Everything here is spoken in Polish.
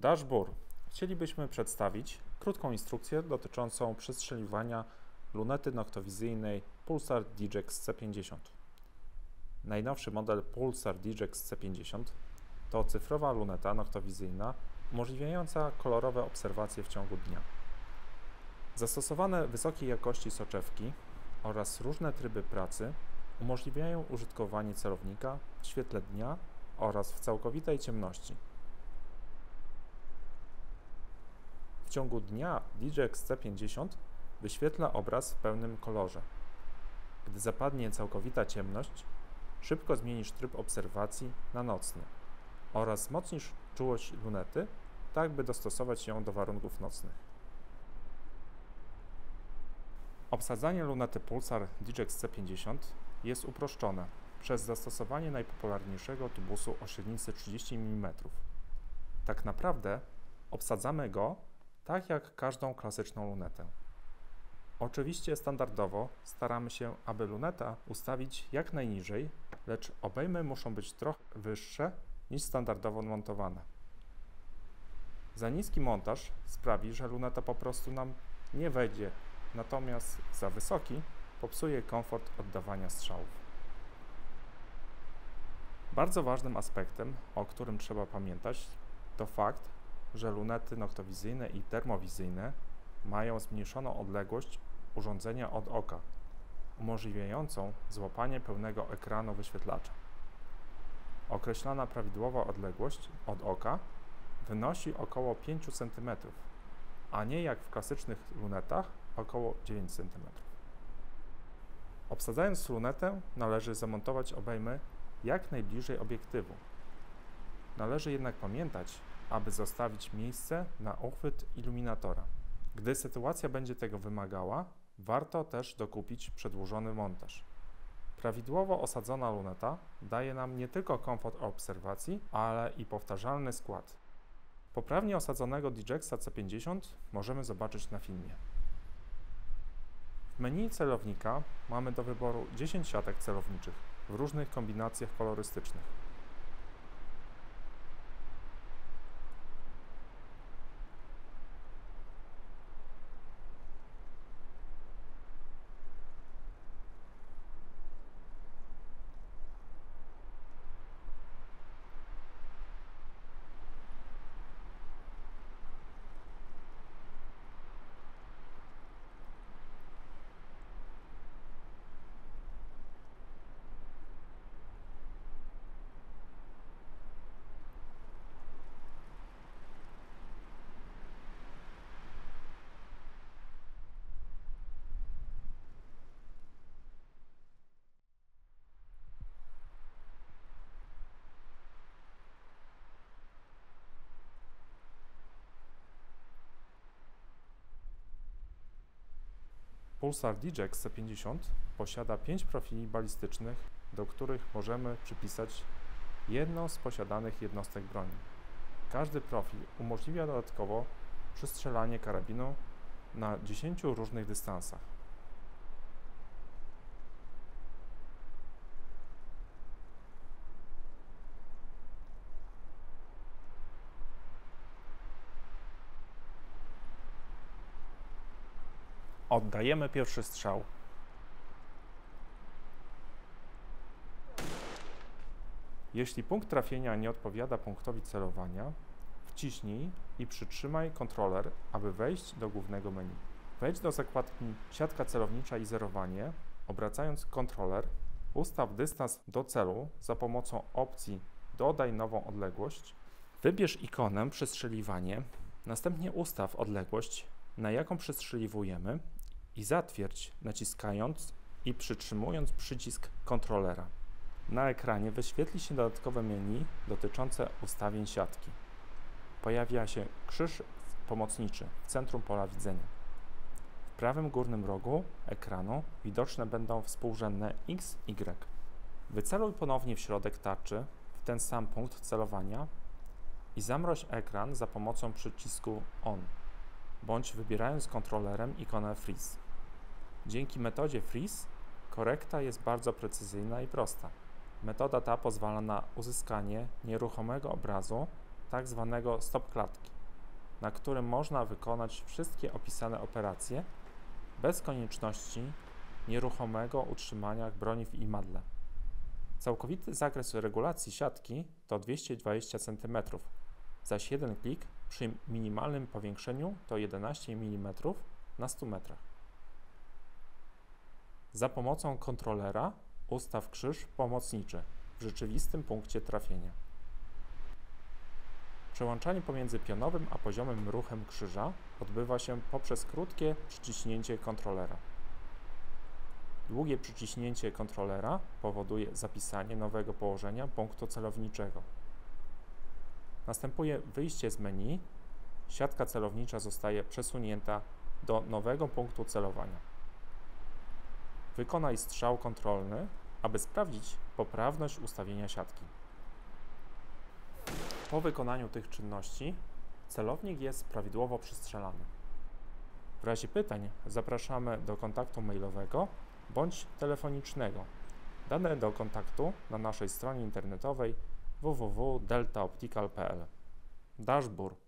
Dashboard. Chcielibyśmy przedstawić krótką instrukcję dotyczącą przestrzeliwania lunety noktowizyjnej Pulsar DJX C50. Najnowszy model Pulsar DJX C50 to cyfrowa luneta noktowizyjna umożliwiająca kolorowe obserwacje w ciągu dnia. Zastosowane wysokiej jakości soczewki oraz różne tryby pracy umożliwiają użytkowanie celownika w świetle dnia oraz w całkowitej ciemności. W ciągu dnia DJX C50 wyświetla obraz w pełnym kolorze. Gdy zapadnie całkowita ciemność, szybko zmienisz tryb obserwacji na nocny oraz wzmocnisz czułość lunety, tak by dostosować ją do warunków nocnych. Obsadzanie lunety Pulsar DJX C50 jest uproszczone przez zastosowanie najpopularniejszego tubusu o średnicy 30 mm. Tak naprawdę obsadzamy go tak jak każdą klasyczną lunetę. Oczywiście standardowo staramy się, aby luneta ustawić jak najniżej, lecz obejmy muszą być trochę wyższe niż standardowo montowane. Za niski montaż sprawi, że luneta po prostu nam nie wejdzie, natomiast za wysoki popsuje komfort oddawania strzałów. Bardzo ważnym aspektem, o którym trzeba pamiętać, to fakt, że lunety noktowizyjne i termowizyjne mają zmniejszoną odległość urządzenia od oka, umożliwiającą złapanie pełnego ekranu wyświetlacza. Określana prawidłowa odległość od oka wynosi około 5 cm, a nie jak w klasycznych lunetach około 9 cm. Obsadzając lunetę należy zamontować obejmy jak najbliżej obiektywu. Należy jednak pamiętać, aby zostawić miejsce na uchwyt iluminatora. Gdy sytuacja będzie tego wymagała, warto też dokupić przedłużony montaż. Prawidłowo osadzona luneta daje nam nie tylko komfort obserwacji, ale i powtarzalny skład. Poprawnie osadzonego DJX C50 możemy zobaczyć na filmie. W menu celownika mamy do wyboru 10 siatek celowniczych w różnych kombinacjach kolorystycznych. Pulsar DJX C50 posiada 5 profili balistycznych, do których możemy przypisać jedną z posiadanych jednostek broni. Każdy profil umożliwia dodatkowo przystrzelanie karabinu na 10 różnych dystansach. Oddajemy pierwszy strzał. Jeśli punkt trafienia nie odpowiada punktowi celowania, wciśnij i przytrzymaj kontroler, aby wejść do głównego menu. Wejdź do zakładki Siatka celownicza i zerowanie, obracając kontroler, ustaw dystans do celu za pomocą opcji Dodaj nową odległość, wybierz ikonę Przestrzeliwanie, następnie ustaw odległość, na jaką przestrzeliwujemy i zatwierdź, naciskając i przytrzymując przycisk kontrolera. Na ekranie wyświetli się dodatkowe menu dotyczące ustawień siatki. Pojawia się krzyż pomocniczy w centrum pola widzenia. W prawym górnym rogu ekranu widoczne będą współrzędne X, Y. Wyceluj ponownie w środek tarczy, w ten sam punkt celowania i zamroź ekran za pomocą przycisku ON, bądź wybierając kontrolerem ikonę Freeze. Dzięki metodzie Freeze korekta jest bardzo precyzyjna i prosta. Metoda ta pozwala na uzyskanie nieruchomego obrazu, tak zwanego stop klatki. na którym można wykonać wszystkie opisane operacje bez konieczności nieruchomego utrzymania broni w imadle. Całkowity zakres regulacji siatki to 220 cm, zaś jeden klik przy minimalnym powiększeniu to 11 mm na 100 metrach. Za pomocą kontrolera ustaw krzyż pomocniczy w rzeczywistym punkcie trafienia. Przełączanie pomiędzy pionowym a poziomym ruchem krzyża odbywa się poprzez krótkie przyciśnięcie kontrolera. Długie przyciśnięcie kontrolera powoduje zapisanie nowego położenia punktu celowniczego. Następuje wyjście z menu, siatka celownicza zostaje przesunięta do nowego punktu celowania. Wykonaj strzał kontrolny, aby sprawdzić poprawność ustawienia siatki. Po wykonaniu tych czynności celownik jest prawidłowo przystrzelany. W razie pytań zapraszamy do kontaktu mailowego bądź telefonicznego. Dane do kontaktu na naszej stronie internetowej www.deltaoptical.pl. Dashbur